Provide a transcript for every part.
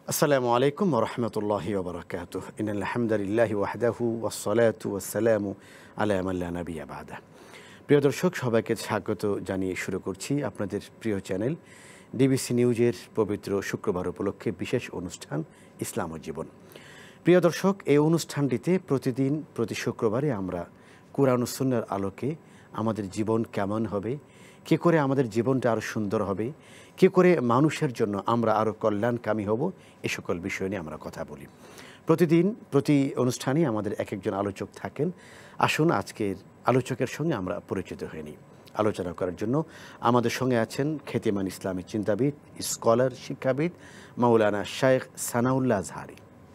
আসসালামু আলাইকুম ওয়া রাহমাতুল্লাহি ওয়া বারাকাতুহু। ইন্নাল হামদালিল্লাহি ওয়াহদাহু ওয়াসসালাতু ওয়াসসালামু আলা মান লা নাবিয়্যা বা'দা। প্রিয় দর্শক, সবাইকে স্বাগত জানিয়ে শুরু করছি আপনাদের প্রিয় চ্যানেল ডিবিসি নিউজের পবিত্র শুক্রবার উপলক্ষে বিশেষ অনুষ্ঠান ইসলাম ও জীবন। প্রিয় দর্শক, এই অনুষ্ঠানটিতে প্রতিদিন প্রতি শুক্রবারে আমরা কুরআন ও সুন্নাহর আলোকে আমাদের জীবন কেমন হবে, কী করে আমাদের জীবনটা আরও সুন্দর হবে, কী করে মানুষের জন্য আমরা আরও কল্যাণকামী হব, এ সকল বিষয় নিয়ে আমরা কথা বলি। প্রতিদিন প্রতি অনুষ্ঠানে আমাদের এক একজন আলোচক থাকেন। আসুন আজকের আলোচকের সঙ্গে আমরা পরিচিত হয়ে নিই। আলোচনা করার জন্য আমাদের সঙ্গে আছেন খ্যাতিমান ইসলামী চিন্তাবিদ, স্কলার, শিক্ষাবিদ মাওলানা শাইখ সানাউল্লাহ আজহারি।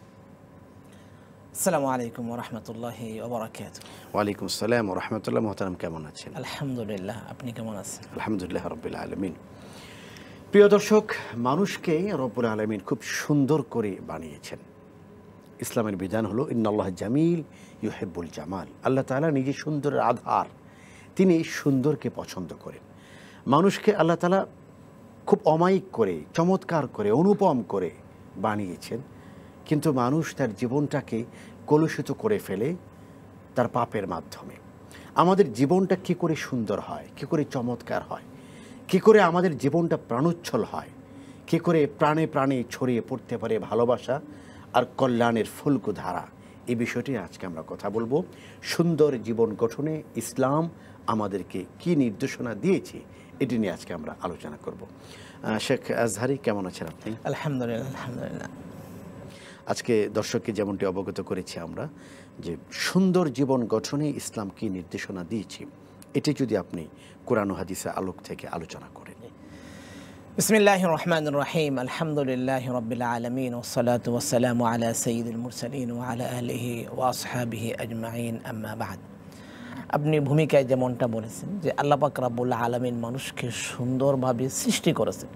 আসসালামু আলাইকুম ওয়া রাহমাতুল্লাহি ওয়া বারাকাতুহু। ওয়ালাইকুম আসসালাম ওয়া রাহমাতুল্লাহ। মোহতারাম, কেমন আছেন? আলহামদুলিল্লাহ, আপনি কেমন আছেন? আলহামদুলিল্লাহ রাব্বিল আলামিন। প্রিয় দর্শক, মানুষকে রব্বুল আলামিন খুব সুন্দর করে বানিয়েছেন। ইসলামের বিধান হলো ইন্নাল্লাহ জামিল ইউহিব্বুল জামাল। আল্লাহ তাআলা নিজে সুন্দরের আধার, তিনি সুন্দরকে পছন্দ করেন। মানুষকে আল্লাহ তাআলা খুব অমায়িক করে, চমৎকার করে, অনুপম করে বানিয়েছেন, কিন্তু মানুষ তার জীবনটাকে কলুষিত করে ফেলে তার পাপের মাধ্যমে। আমাদের জীবনটা কী করে সুন্দর হয়, কী করে চমৎকার হয়, কী করে আমাদের জীবনটা প্রাণোচ্ছল হয়, কী করে প্রাণে প্রাণে ছড়িয়ে পড়তে পারে ভালোবাসা আর কল্যাণের ফুলকো ধারা, এই বিষয়টি আজকে আমরা কথা বলবো। সুন্দর জীবন গঠনে ইসলাম আমাদেরকে কি নির্দেশনা দিয়েছে, এটি নিয়ে আজকে আমরা আলোচনা করব। শেখ আজহারি, কেমন আছেন আপনি? আলহামদুলিল্লাহ, আলহামদুলিল্লাহ। আজকে দর্শককে যেমনটি অবগত করেছি আমরা যে সুন্দর জীবন গঠনে ইসলাম কি নির্দেশনা দিয়েছে, এটি যদি আপনি কোরআন ও হাদিসের আলোক থেকে আলোচনা করেন। বিসমিল্লাহির রহমানির রহিম। আলহামদুলিল্লাহি রাব্বিল আলামিন ওয়াসসালাতু ওয়াসসালামু আলা সাইয়্যিদিল মুরসালিন ওয়া আলা আলিহি ওয়া আসহাবিহি আজমাইন, আম্মা বা'দ। আপনি ভূমিকায় যেমনটা বলেছেন যে আল্লাহ পাক রব্বুল আলামিন মানুষকে সুন্দরভাবে সৃষ্টি করেছেন।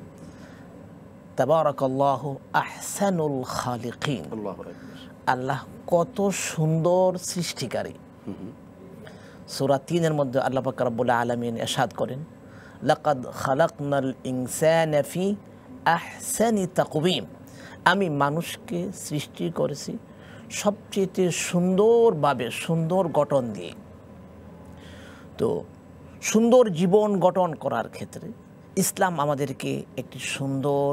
তাবারাকাল্লাহু আহসানুল খালিকিন। আল্লাহু আকবার। আল্লাহ কত সুন্দর সৃষ্টিকারী। সূরা ৩-এর মধ্যে আল্লাহ পাক রব্বুল আলামিন ইরশাদ করেন, লাকাদ খালাকনাল ইনসানা ফি আহসানি তাকওয়িম। আমি মানুষকে সৃষ্টি করেছি সবচেয়ে সুন্দরভাবে, সুন্দর গঠন দিয়ে। তো সুন্দর জীবন গঠন করার ক্ষেত্রে ইসলাম আমাদেরকে একটি সুন্দর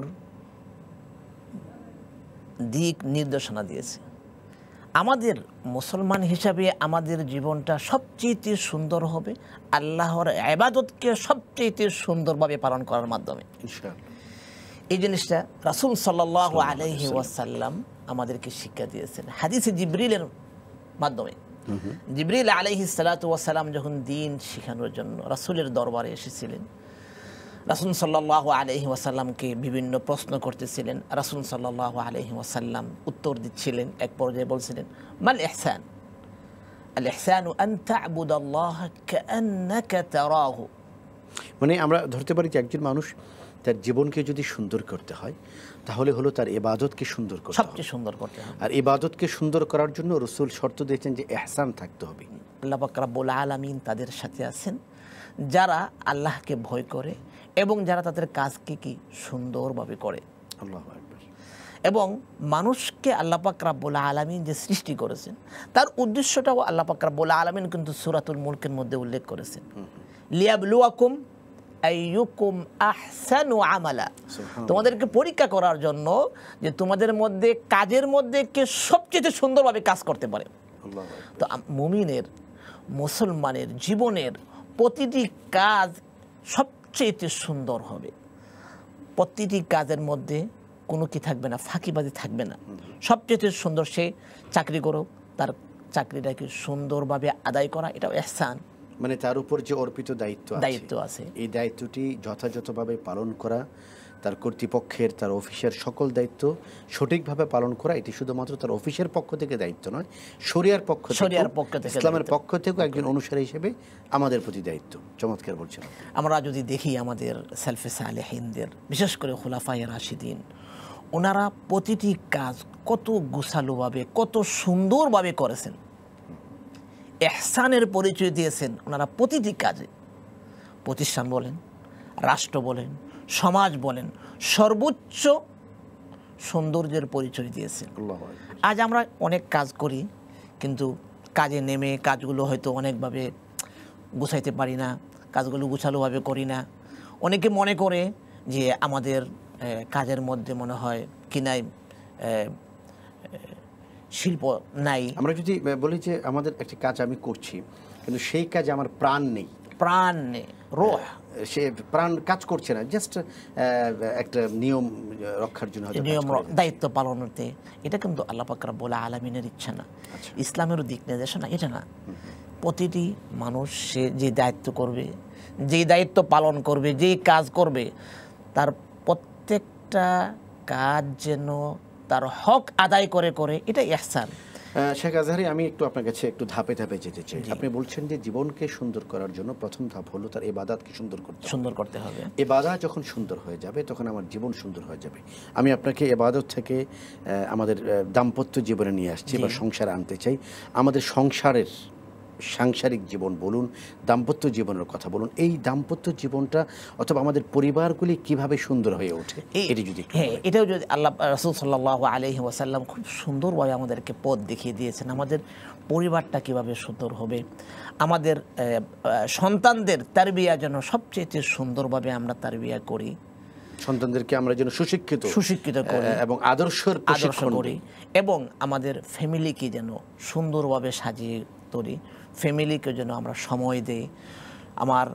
দিক নির্দেশনা দিয়েছে। আমাদের মুসলমান হিসাবে আমাদের জীবনটা সবচেয়ে সুন্দর হবে আল্লাহর ইবাদতকে সবচেয়ে সুন্দরভাবে পালন করার মাধ্যমে। ইনশাআল্লাহ এই জিনিসটা রাসূল সাল্লাল্লাহু আলাইহি ওয়াসাল্লাম আমাদেরকে শিক্ষা দিয়েছেন হাদিসে জিবরিলের মাধ্যমে। জিবরিল আলাইহিস সালাতু ওয়াসসালাম যখন দ্বীন শেখানোর জন্য রাসূলের দরবারে এসেছিলেন, রাসূল সাল্লাল্লাহু আলাইহি ওয়াসাল্লামকে বিভিন্ন প্রশ্ন করতেছিলেন। রাসূল সাল্লাল্লাহু আলাইহি ওয়াসাল্লাম উত্তর দিচ্ছিলেন। এক পর্যায়ে বলছিলেন, মাল ইহসান? আল ইহসানু আন তা'বুদাল্লাহ কাআন্নাকা তারাহু। মানে আমরা ধরতে পারি যে একজন মানুষ তার জীবনকে যদি সুন্দর করতে হয়, তাহলে হলো তার ইবাদতকে সুন্দর করতে হবে, সবচেয়ে সুন্দর করতে হবে। আর ইবাদতকে সুন্দর করার জন্য রাসূল শর্ত দিয়েছেন যে ইহসান থাকতে হবে। আল্লাহ পাক রব্বুল আলামিন তাদের সাথে আছেন যারা আল্লাহকে ভয় করে এবং যারা তাদের কাজকে কি সুন্দরভাবে করে। আল্লাহু আকবার। এবং মানুষকে আল্লাহ পাক রব্বুল আলামিন যে সৃষ্টি করেছেন তার উদ্দেশ্যটাও আল্লাহ পাক রব্বুল আলামিন কিন্তু সূরাতুল মুলকের মধ্যে উল্লেখ করেছেন, লিয়াবলুয়াকুম আইয়ুকুম আহসানু আমালা। তোমাদেরকে পরীক্ষা করার জন্য যে তোমাদের মধ্যে কাজের মধ্যে কে সবচেয়ে সুন্দরভাবে কাজ করতে পারে। তো মুমিনের, মুসলমানের জীবনের প্রতিটি কাজ সবচেয়ে সুন্দর হবে। প্রতিটি কাজের মধ্যে কোনো কি থাকবে না, ফাঁকিবাজি থাকবে না। সবচেয়ে সুন্দর সে চাকরি করুক, তার চাকরিটাকে সুন্দরভাবে আদায় করা, এটাও ইহসান। মানে তার উপর যে অর্পিত দায়িত্ব আছে, এই দায়িত্বটি যথাযথভাবে পালন করা, তার কর্তৃপক্ষের, তার অফিসের সকল দায়িত্ব সঠিকভাবে পালন করা, এটি শুধুমাত্র তার অফিসের পক্ষ থেকে দায়িত্ব নয়, শরিয়ার পক্ষ থেকে, ইসলামের পক্ষ থেকে একজন অনুসারী হিসেবে আমাদের প্রতি দায়িত্ব। চমৎকার বলছেন। আমরা যদি দেখি আমাদের সালফে সালেহিনদের, বিশেষ করে খুলাফায়ে রাশিদিন, ওনারা প্রতিটি কাজ কত গোছালোভাবে, কত সুন্দরভাবে করেছেন। ইহসানের পরিচয় দিয়েছেন ওনারা প্রতিটি কাজে। প্রতিষ্ঠান বলেন, রাষ্ট্র বলেন, সমাজ বলেন, সর্বোচ্চ সৌন্দর্যের পরিচয় দিয়েছেন। আল্লাহু আকবার। আজ আমরা অনেক কাজ করি, কিন্তু কাজে নেমে কাজগুলো হয়তো অনেকভাবে গুছাইতে পারি না, কাজগুলো গুছালোভাবে করি না। অনেকে মনে করে যে আমাদের কাজের মধ্যে মনে হয় কি নাই, শিল্প নাই। আমরা যদি বলি যে আমাদের একটি কাজ আমি করছি, কিন্তু সেই কাজে আমার প্রাণ নেই, প্রাণ নেই, রূহ, সে প্রাণ কাজ করছে না, জাস্ট একটা নিয়ম রক্ষার জন্য হয়তো কাজ নিয়ম করে যাচ্ছে। দায়িত্ব পালনতে, এটা কিন্তু আল্লাহ পাক রব্বুল আলামিনের ইচ্ছা না, ইসলামেরও দিক নির্দেশনা এটা না। প্রতিটি মানুষ সে যে দায়িত্ব করবে, যে দায়িত্ব পালন করবে, যে কাজ করবে, তার প্রত্যেকটা কাজ যেন তার হক আদায় করে করে, এটা ইহসান। শেখ আজহারি, আমি একটু আপনার কাছে একটু ধাপে ধাপে যেতে চাই। আপনি বলছেন যে জীবনকে সুন্দর করার জন্য প্রথম ধাপ হলো তার ইবাদতকে সুন্দর করতে হবে। সুন্দর করতে হবে। ইবাদত যখন সুন্দর হয়ে যাবে তখন আমার জীবন সুন্দর হয়ে যাবে। আমি আপনাকে ইবাদত থেকে আমাদের দাম্পত্য জীবনে নিয়ে আসছি বা সংসারে আনতে চাই। আমাদের সংসারের সাংসারিক জীবন বলুন, দাম্পত্য জীবনের কথা বলুন, এই দাম্পত্য জীবনটা অথবা আমাদের পরিবারগুলি কিভাবে সুন্দর হয়ে ওঠে, এটি যদি একটু হ্যাঁ, বলেন। এটাও যদি আল্লাহ রাসূল সাল্লাল্লাহু আলাইহি ওয়াসাল্লাম খুব সুন্দরভাবে আমাদেরকে পথ দেখিয়ে দিয়েছেন, আমাদের পরিবারটা কিভাবে সুন্দর হবে, আমাদের সন্তানদের তারবিয়া যেন সবচেয়ে সুন্দরভাবে আমরা তারবিয়া করি, সন্তানদেরকে আমরা যেন সুশিক্ষিত করি এবং আদর্শের আদর্শ প্রশিক্ষণ করি, এবং আমাদের ফ্যামিলিকে যেন সুন্দরভাবে সাজিয়ে তুলি, ফ্যামিলিকে যেন আমরা সময় দেই। আমার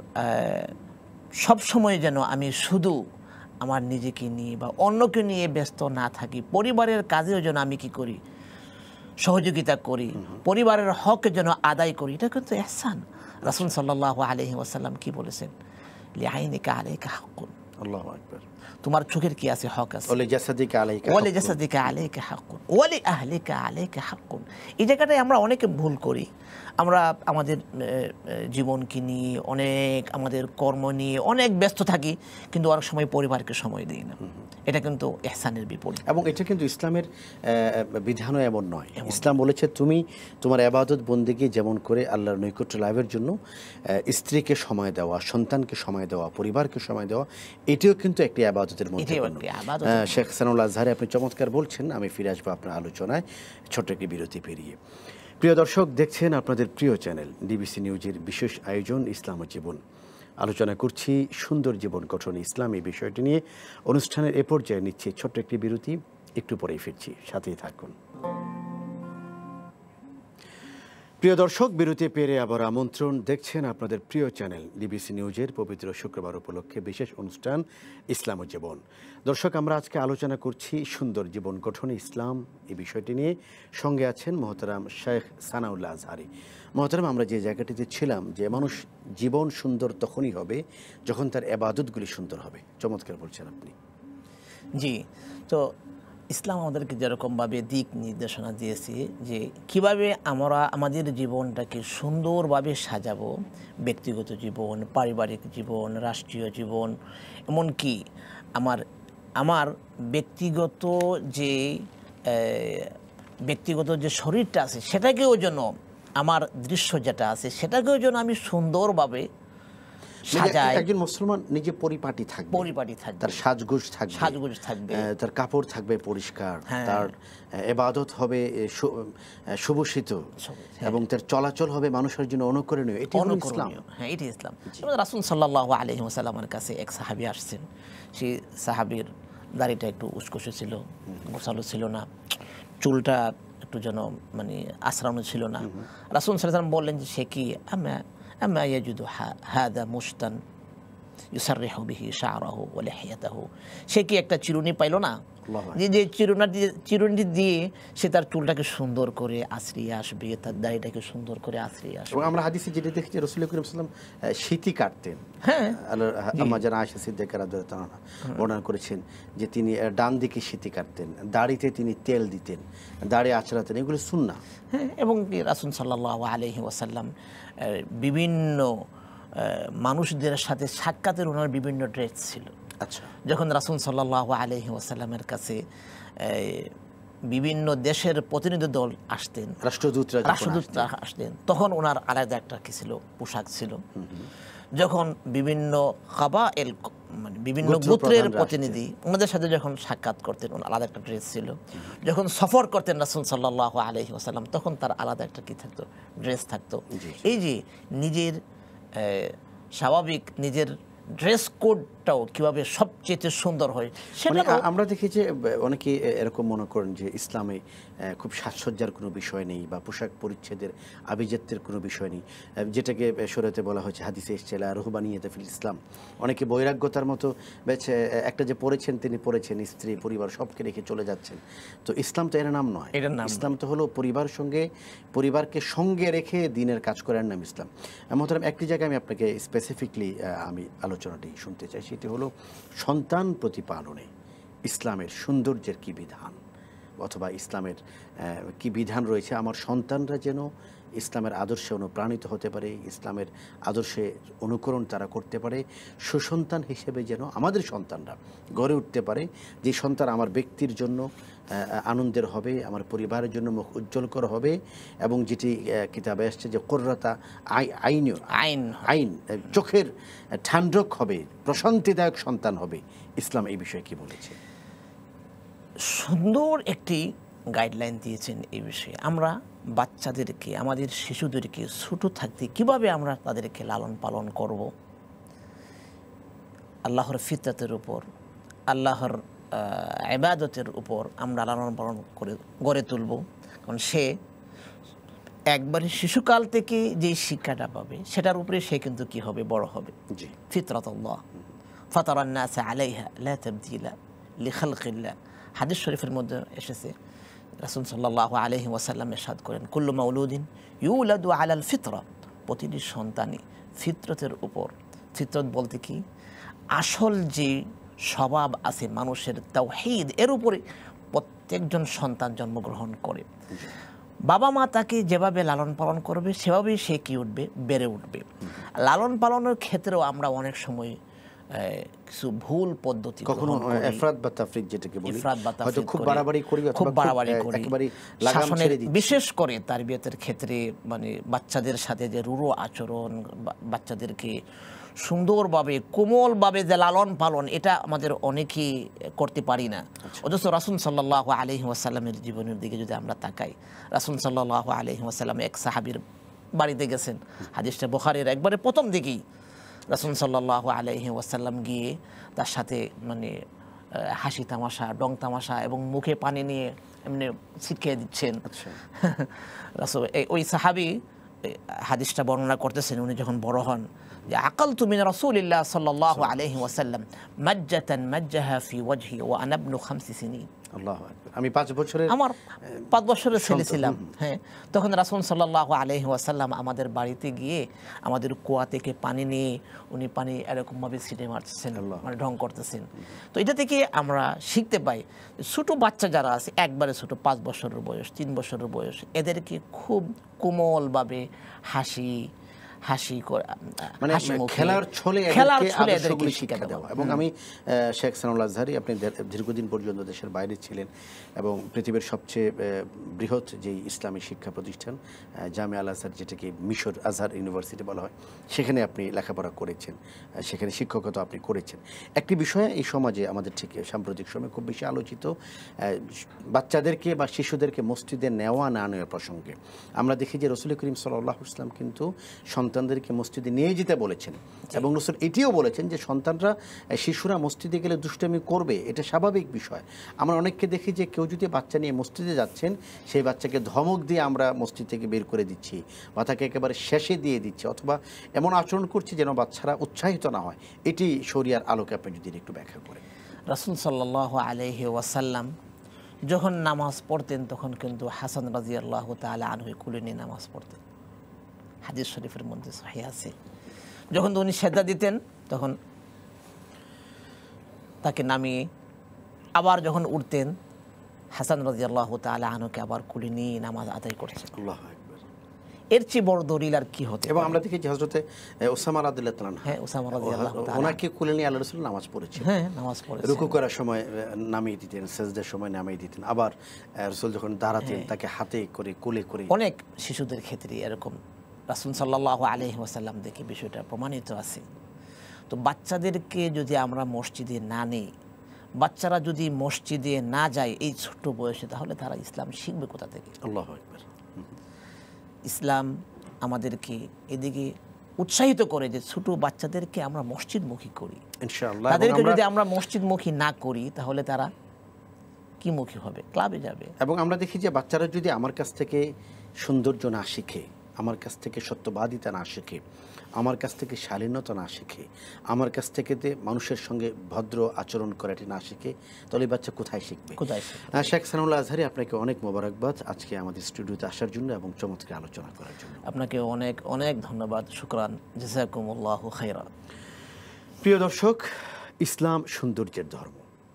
সব সময় যেন আমি শুধু আমার নিজেকে নিয়ে বা অন্যকে নিয়ে ব্যস্ত না থাকি, পরিবারের কাজেও যেন আমি কি করি, সহযোগিতা করি, পরিবারের হক যেন আদায় করি। এটা কিন্তু ইহসান। রাসূল সাল্লাল্লাহু আলাইহি ওয়াসাল্লাম কি বলেছেন? লিআইনিকা আলাইকা হাক্কুন, আল্লাহু আকবার, তোমার চোখের কি আছে, হক আছে। ওয়ালি জাসাদিকা আলাইকা ওয়ালি জাসাদিকা আলাইকা হাক্কুন ওয়ালি আহলিকা আলাইকা হাক্কুন। এই জায়গাটায় আমরা অনেকে ভুল করি। আমরা আমাদের জীবনকে নিয়ে অনেক, আমাদের কর্ম নিয়ে অনেক ব্যস্ত থাকি, কিন্তু অনেক সময় পরিবারকে সময় দিই না। এটা কিন্তু ইহসানের বিপরীত। এবং এটা কিন্তু ইসলামের বিধানও এমন নয়। ইসলাম বলেছে তুমি তোমার ইবাদত বন্দেগী যেমন করে আল্লাহর নৈকট্য লাভের জন্য স্ত্রীকে সময় দেওয়া, সন্তানকে সময় দেওয়া, পরিবারকে সময় দেওয়া, এটিও কিন্তু একটি ইবাদতের মধ্যে এটাও পড়ে। একটি ইবাদত। শেখ সানাউল আজহারি, আপনি চমৎকার বলছেন। আমি ফিরে আসবো আপনার আলোচনায় ছোট্ট একটি বিরতি পেরিয়ে। প্রিয় দর্শক, দেখছেন আপনাদের প্রিয় চ্যানেল ডিবিসি নিউজের বিশেষ আয়োজন ইসলাম ও জীবন। আলোচনা করছি সুন্দর জীবন গঠন ইসলাম, এই বিষয়টি নিয়ে। অনুষ্ঠানের এ পর্যায়ে নিচ্ছি ছোট্ট একটি বিরতি, একটু পরেই ফিরছি, সাথেই থাকুন। প্রিয় দর্শক, বিরতি পেরে আবার আমন্ত্রণ। দেখছেন আপনাদের প্রিয় চ্যানেল ডিবিসি নিউজের পবিত্র শুক্রবার উপলক্ষে বিশেষ অনুষ্ঠান ইসলাম ও জীবন। দর্শক, আমরা আজকে আলোচনা করছি সুন্দর জীবন গঠনে ইসলাম, এই বিষয়টি নিয়ে। সঙ্গে আছেন মহতারাম শেখ সানাউল্লাহ আজহারি। মহতারাম, আমরা যে জায়গাটিতে ছিলাম যে মানুষ জীবন সুন্দর তখনই হবে যখন তার ইবাদতগুলি সুন্দর হবে। চমৎকার বলছেন আপনি। জি, তো ইসলাম আমাদেরকে যেরকমভাবে দিক নির্দেশনা দিয়েছে যে কিভাবে আমরা আমাদের জীবনটাকে সুন্দরভাবে সাজাবো, ব্যক্তিগত জীবন, পারিবারিক জীবন, রাষ্ট্রীয় জীবন, এমনকি আমার ব্যক্তিগত যে শরীরটা আছে সেটাকেও যেন, আমার দৃশ্য যেটা আছে সেটাকেও যেন আমি সুন্দরভাবে সাজাই। একজন মুসলমান নিজে পরিপাটি থাকবে, তার সাজগোজ থাকবে, তার কাপড় থাকবে পরিষ্কার, তার ইবাদত হবে সুভূষিত, এবং তার চলাচল হবে মানুষের জন্য অনুকরণীয়। এটি হলো ইসলাম। হ্যাঁ, এটি ইসলাম। রাসূল সাল্লাল্লাহু আলাইহি ওয়াসাল্লামের কাছে এক সাহাবী আসছেন। সেই সাহাবীর দাড়িটা একটু উস্কোসে ছিল, গোছালো ছিল না, চুলটা একটু যেন মানে আশ্রানো ছিল না। রাসূল সাল্লাল্লাহু আলাইহি ওয়াসাল্লাম বললেন যে সে কি আম্মা ইয়াজিদু হাদা মুশতান ইউসাররিহু বিহি শা'রাহু ওয়া লিহিয়াতাহু, সে কি একটা চিরুনি পাইল না, যে চিরুনি দিয়ে সে তার চুলটাকে সুন্দর করে আশ্রিয়ে আসবে, তার দাড়িটাকে সুন্দর করে আশ্রিয়ে আসবে। এবং আমরা হাদিসে যেটা দেখেছি রাসূল করিম সাল্লাল্লাহু আলাইহি ওয়াসাল্লাম শীতি কাটতেন। হ্যাঁ, আম্মা জান আয়েশা সিদ্দিকা রাদিয়াল্লাহু আনহা বর্ণনা করেছেন যে তিনি ডান দিকে শীতি কাটতেন, দাড়িতে তিনি তেল দিতেন, দাড়ি আঁচড়াতেন, এগুলো সুন্নাহ। হ্যাঁ, এবং রাসূল সাল্লাল্লাহু আলাইহি ওয়াসাল্লাম বিভিন্ন মানুষদের সাথে সাক্ষাতের ওনার বিভিন্ন ড্রেস ছিল। আচ্ছা, যখন রাসূল সাল্লাল্লাহু আলাইহি ওয়াসাল্লামের কাছে বিভিন্ন দেশের প্রতিনিধি দল আসতেন, রাষ্ট্রদূতরা আসতেন, তখন ওনার আলাদা একটা কি ছিল, পোশাক ছিল। যখন বিভিন্ন কাবায়েল মানে বিভিন্ন গোত্র গোত্রের প্রধানরা প্রতিনিধি ওনাদের সাথে যখন সাক্ষাৎ করতেন ওনার আলাদা একটা ড্রেস ছিল, যখন সফর করতেন রাসূল সাল্লাল্লাহু আলাইহি ওয়াসাল্লাম তখন তার আলাদা একটা কি থাকতো, ড্রেস থাকতো। এই যে নিজের স্বাভাবিক নিজের ড্রেস কোডটাও কিভাবে সবচেয়ে সুন্দর হয় মানে সেটা আমরা দেখি যে অনেকে এরকম মনে করেন যে ইসলামে খুব সাজসজ্জার কোনো বিষয় নেই বা পোশাক পরিচ্ছেদের আভিজাত্যের কোনো বিষয় নেই, যেটাকে শরীয়তে বলা হয়েছে হাদিসে এসেছে লা রুহবানিয়াত ফিল ইসলাম। অনেকে বৈরাগ্যতার মতো বেছে একটা যে পড়েছেন তিনি পড়েছেন, স্ত্রী পরিবার সবকে রেখে চলে যাচ্ছেন। তো ইসলাম তো এর নাম নয়, ইসলাম তো হলো পরিবারকে সঙ্গে রেখে দিনের কাজ করার নাম ইসলাম। মোহতারাম, একটি জায়গায় আমি আপনাকে স্পেসিফিকলি আমি আলোচনাটি শুনতে চাই, সেটি হলো সন্তান প্রতিপালনে ইসলামের সৌন্দর্যের কি বিধান, অথবা ইসলামের কি বিধান রয়েছে আমার সন্তানরা যেন ইসলামের আদর্শে অনুপ্রাণিত হতে পারে, ইসলামের আদর্শে অনুকরণ তারা করতে পারে, সুসন্তান হিসেবে যেন আমাদের সন্তানরা গড়ে উঠতে পারে, যে সন্তান আমার ব্যক্তির জন্য আনন্দের হবে, আমার পরিবারের জন্য মুখ উজ্জ্বলকর হবে, এবং যেটি কিতাবে আসছে যে কুররাতা আইন চোখের ঠান্ডক হবে, প্রশান্তিদায়ক সন্তান হবে। ইসলাম এই বিষয়ে কি বলেছে? সুন্দর একটি গাইডলাইন দিয়েছেন এই বিষয়ে। আমরা বাচ্চাদেরকে, আমাদের শিশুদেরকে ছোট থাকতে কিভাবে আমরা তাদেরকে লালন পালন করব, আল্লাহর ফিতরাতের উপর, আল্লাহর ইবাদতের উপর আমরা লালন পালন করে গড়ে তুলব। কারণ সে একবারে শিশুকাল থেকে যে শিক্ষাটা পাবে সেটার উপরে সে কিন্তু কি হবে, বড় হবে। ফিতরাতুল্লাহ ফাতারান নাস আলাইহা লা তাবদীলা লিখালকিল্লাহ। হাদিস শরীফের মধ্যে এসেছে, রাসূল সাল্লাল্লাহু আলাইহি ওয়াসাল্লাম ইরশাদ করেন, কুল্লু মাউলুদিন ইউলাদু আলাল ফিতরা, প্রতিটি সন্তানই ফিতরতের উপর। ফিতরত বলতে কি, আসল যে স্বভাব আছে মানুষের তাওহীদ, এর উপরে প্রত্যেকজন সন্তান জন্মগ্রহণ করে। বাবা মা তাকে যেভাবে লালন পালন করবে সেভাবেই সে কি উঠবে, বেড়ে উঠবে। লালন পালনের ক্ষেত্রেও আমরা অনেক সময় কিছু ভুল পদ্ধতি, কখনো ইফরাত বা তাফরিত যেটাকে বলি, হয়তো খুব বাড়াবাড়ি করি, খুব বাড়াবাড়ি করি, একেবারে লাগাম ছেড়ে দিই। বিশেষ করে তারবিয়াতের ক্ষেত্রে মানে বাচ্চাদের সাথে যে রূঢ় আচরণ, বাচ্চাদেরকে সুন্দরভাবে কোমলভাবে যে লালন পালন, এটা আমাদের অনেকেই করতে পারি না। অথচ রাসূল সাল্লাল্লাহু আলাইহি ওয়াসাল্লামের জীবনের দিকে যদি আমরা তাকাই, রাসূল সাল্লাল্লাহু আলাইহি ওয়াসাল্লাম এক সাহাবীর বাড়িতে গেছেন, হাদিসটা বুখারীর একবারে প্রথম দিকেই। রাসূল সাল্লাল্লাহু আলাইহি ওয়াসাল্লাম গিয়ে তার সাথে মানে হাসি তামাশা, ডং তামাশা এবং মুখে পানি নিয়ে এমনি ছিটকে দিচ্ছেন। রাসূল ওই সাহাবী হাদিসটা বর্ণনা করতেছেন, উনি যখন বড় হন, যে আকালতু মিন রাসূলিল্লাহ সাল্লাল্লাহু আলাইহি ওয়াসাল্লাম মাজ্জাতান মাজ্জাহা ফি ওয়াজহি ওয়া আনা ইবনু 5 সিনিন। আল্লাহু আকবার। আমি 5 বছরের, আমার 5 বছরের ছেলে ছিলাম। হ্যাঁ, তখন রাসূল সাল্লাল্লাহু আলাইহি ওয়াসাল্লাম আমাদের বাড়িতে গিয়ে আমাদের কুয়া থেকে পানি নিয়ে উনি পানি এরকমভাবে ছিটে মারতেছেন, মানে ঢং করতেছেন। তো এটা থেকে আমরা শিখতে পাই, ছোটো বাচ্চা যারা আছে, একবারে ছোটো 5 বছরের বয়স, 3 বছরের বয়স, এদেরকে খুব কোমলভাবে হাসি করে, মানে খেলার ছলে এদেরকে শিক্ষা দেওয়া। এবং আমি শেখ সানাউল আজহারি, আপনি দীর্ঘদিন পর্যন্ত দেশের বাইরে ছিলেন এবং পৃথিবীর সবচেয়ে বৃহৎ যেই ইসলামী শিক্ষা প্রতিষ্ঠান জামিয়া আল আজহার, যেটাকে মিশর আজহার ইউনিভার্সিটি বলা হয়, সেখানে আপনি লেখাপড়া করেছেন, সেখানে শিক্ষকতা আপনি করেছেন। একটি বিষয় এই সমাজে আমাদের ঠিক সাম্প্রতিক সময়ে খুব বেশি আলোচিত, বাচ্চাদেরকে বা শিশুদেরকে মসজিদে নেওয়া না নেওয়ার প্রসঙ্গে আমরা দেখি যে রাসূল করিম সাল্লাল্লাহু আলাইহি ওয়াসাল্লাম কিন্তু সন্তানদেরকে মসজিদে নিয়ে যেতে বলেছেন, এবং রাসূল এটিও বলেছেন যে সন্তানরা, শিশুরা মসজিদে গেলে দুষ্টামি করবে, এটা স্বাভাবিক বিষয়। আমরা অনেককে দেখি যে কেউ যদি বাচ্চা নিয়ে মসজিদে যাচ্ছেন, সেই বাচ্চাকে ধমক দিয়ে আমরা মসজিদ থেকে বের করে দিচ্ছি বা তাকে একেবারে শেষে দিয়ে দিচ্ছি, অথবা এমন আচরণ করছি যেন বাচ্চারা উৎসাহিত না হয়। এটি শরিয়ার আলোকে আপনি যদি একটু ব্যাখ্যা করেন। রাসূল সাল্লাল্লাহু আলাইহি ওয়াসাল্লাম যখন নামাজ পড়তেন তখন কিন্তু হাসান রাদিয়াল্লাহু তাআলা আনহু কোলে নিয়ে নামাজ পড়তেন, হাদিস শরীফের মধ্যে সহিহ আছে। যখন উনি সেজদা দিতেন তখন তাকে নামিয়ে আবার যখন উঠতেন, হাসান রাদিয়াল্লাহু তাআলা আনহুকে আবার কোলে নিয়ে নামাজ আদায় করছেন। আল্লাহু আকবার। এর চেয়ে বড় দলিল আর কি হতে? এবং আমরা দেখি যে হযরতে ওসামা রাদিয়াল্লাহু তাআলা, হ্যাঁ, ওসামা রাদিয়াল্লাহু তাআলা, ওনাকে কোলে নিয়ে আল্লাহর রাসূল নামাজ পড়েছেন। হ্যাঁ, নামাজ পড়েছেন। রুকু করার সময় নামিয়ে দিতেন, সেজদার সময় নামিয়ে দিতেন, আবার রাসূল যখন দাঁড়াতেন তাকে হাতে করে কোলে করে। অনেক শিশুদের ক্ষেত্রে এরকম রাসূল সাল্লাল্লাহু আলাইহি ওয়াসাল্লাম থেকে বিষয়টা প্রমাণিত আছে। তো বাচ্চাদেরকে যদি আমরা মসজিদে না নেই, বাচ্চারা যদি মসজিদে না যায় এই ছোট্ট বয়সে, তাহলে তারা ইসলাম শিখবে কোথা থেকে? আল্লাহু আকবার। ইসলাম আমাদেরকে এদিকে উৎসাহিত করে যে ছোট বাচ্চাদেরকে আমরা মসজিদমুখী করি। ইনশাআল্লাহ। তাদেরকে যদি আমরা মসজিদমুখী না করি, তাহলে তারা কি মুখী হবে? ক্লাবে যাবে। এবং আমরা দেখি যে বাচ্চারা যদি আমার কাছ থেকে সৌন্দর্য না শিখে, আমার কাছ থেকে সত্যবাদিতা না শিখে, আমার কাছ থেকে শালীনতা না শিখে, আমার কাছ থেকে মানুষের সঙ্গে ভদ্র আচরণ করাটি না শিখে, তাহলে এই বাচ্চা কোথায় শিখবে? শেখ সানাউল্লাহ আজহারী, আপনাকে অনেক মোবারকবাদ আজকে আমাদের স্টুডিওতে আসার জন্য এবং চমৎকার আলোচনা করার জন্য। আপনাকে অনেক অনেক ধন্যবাদ, শুকরান, জাযাকুমুল্লাহু খাইরা। প্রিয় দর্শক, ইসলাম সৌন্দর্যের ধর্ম।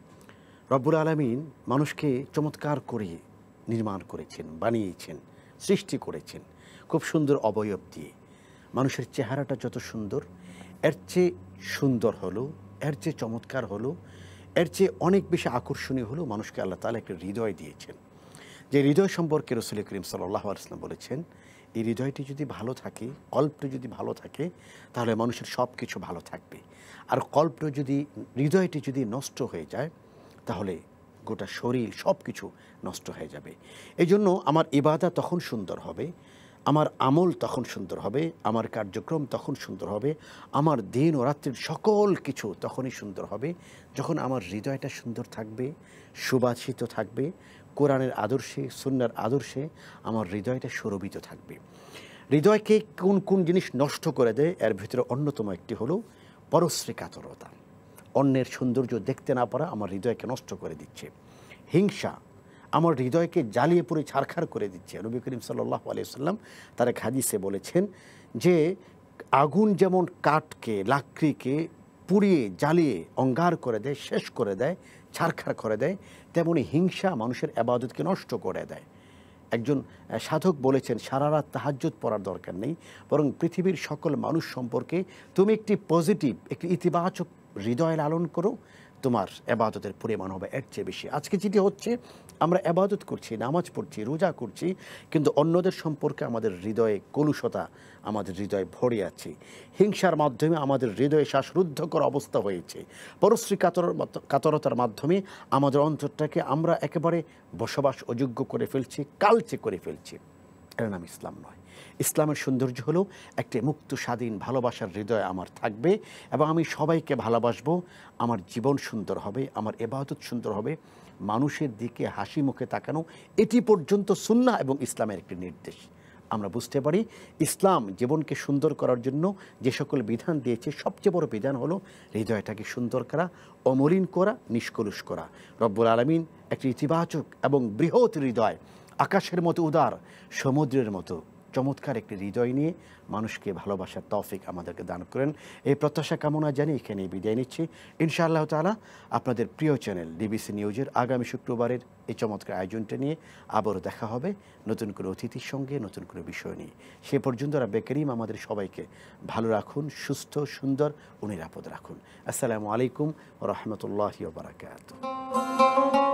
রব্বুল আলামিন মানুষকে চমৎকার করে নির্মাণ করেছেন, বানিয়েছেন, সৃষ্টি করেছেন খুব সুন্দর অবয়ব দিয়ে। মানুষের চেহারাটা যত সুন্দর, এর চেয়ে সুন্দর হলো, এর চেয়ে চমৎকার হলো, এর চেয়ে অনেক বেশি আকর্ষণীয় হলো মানুষকে আল্লাহ তাআলা একটা হৃদয় দিয়েছেন। যে হৃদয় সম্পর্কে রাসূল করিম সাল্লাল্লাহু আলাইহি ওয়াসাল্লাম বলেছেন, এই হৃদয়টি যদি ভালো থাকে, কল্পটি যদি ভালো থাকে, তাহলে মানুষের সব কিছু ভালো থাকবে। আর কল্পটি যদি, হৃদয়টি যদি নষ্ট হয়ে যায়, তাহলে গোটা শরীর সব কিছু নষ্ট হয়ে যাবে। এই জন্য আমার ইবাদত তখন সুন্দর হবে, আমার আমল তখন সুন্দর হবে, আমার কার্যক্রম তখন সুন্দর হবে, আমার দিন ও রাত্রির সকল কিছু তখনই সুন্দর হবে যখন আমার হৃদয়টা সুন্দর থাকবে, সুবাসিত থাকবে, কোরআনের আদর্শে, সুন্নাহর আদর্শে আমার হৃদয়টা সুরভিত থাকবে। হৃদয়কে কোন কোন জিনিস নষ্ট করে দেয়, এর ভিতরে অন্যতম একটি হলো পরশ্রী কাতরতা। অন্যের সৌন্দর্য দেখতে না পারা আমার হৃদয়কে নষ্ট করে দিচ্ছে। হিংসা আমার হৃদয়কে জ্বালিয়ে পুড়ে ছারখার করে দিচ্ছে। নবী করিম সাল্লাল্লাহু আলাইহি ওয়াসাল্লাম তার এক হাদিসে বলেছেন যে আগুন যেমন কাঠকে, লাকড়িকে পুড়িয়ে জ্বালিয়ে অঙ্গার করে দেয়, শেষ করে দেয়, ছারখার করে দেয়, তেমনি হিংসা মানুষের ইবাদতকে নষ্ট করে দেয়। একজন সাধক বলেছেন, সারা রাত তাহাজ্জুদ পড়ার দরকার নেই, বরং পৃথিবীর সকল মানুষ সম্পর্কে তুমি একটি পজিটিভ, একটি ইতিবাচক হৃদয় লালন করো, তোমার ইবাদতের পরিমাণ হবে এর চেয়ে বেশি। আজকে যেটি হচ্ছে, আমরা ইবাদত করছি, নামাজ পড়ছি, রোজা করছি, কিন্তু অন্যদের সম্পর্কে আমাদের হৃদয়ে কলুষতা, আমাদের হৃদয়ে ভরে আছে। হিংসার মাধ্যমে আমাদের হৃদয়ে শ্বাসরুদ্ধকর অবস্থা হয়েছে। পরশ্রী কাতরতার মাধ্যমে আমাদের অন্তরটাকে আমরা একেবারে বসবাস অযোগ্য করে ফেলছি, কালচে করে ফেলছি। এর নাম ইসলাম নয়। ইসলামের সৌন্দর্য হলো একটি মুক্ত স্বাধীন ভালোবাসার হৃদয় আমার থাকবে এবং আমি সবাইকে ভালোবাসবো। আমার জীবন সুন্দর হবে, আমার ইবাদত সুন্দর হবে, মানুষের দিকে হাসি মুখে তাকানো, এটি পর্যন্ত সুন্নাহ এবং ইসলামের একটি নির্দেশ। আমরা বুঝতে পারি ইসলাম জীবনকে সুন্দর করার জন্য যে সকল বিধান দিয়েছে, সবচেয়ে বড় বিধান হলো হৃদয়টাকে সুন্দর করা, অমলিন করা, নিষ্কলুষ করা। রব্বুল আলামিন একটি ইতিবাচক এবং বৃহৎ হৃদয়, আকাশের মতো উদার, সমুদ্রের মতো চমৎকার একটি হৃদয় নিয়ে মানুষকে ভালোবাসার তৌফিক আমাদেরকে দান করেন। এই প্রত্যাশা কামনা জানিয়ে এখানে বিদায় নিচ্ছি। ইনশাআল্লাহ তাআলা আপনাদের প্রিয় চ্যানেল ডিবিসি নিউজের আগামী শুক্রবারের এই চমৎকার আয়োজনটা নিয়ে আবারও দেখা হবে নতুন কোনো অতিথির সঙ্গে, নতুন কোনো বিষয় নিয়ে। সে পর্যন্ত রাব্বে কারীম আমাদের সবাইকে ভালো রাখুন, সুস্থ, সুন্দর ও নিরাপদ রাখুন। আসসালামু আলাইকুম ওয়া রাহমাতুল্লাহি ওয়া বারাকাতুহু।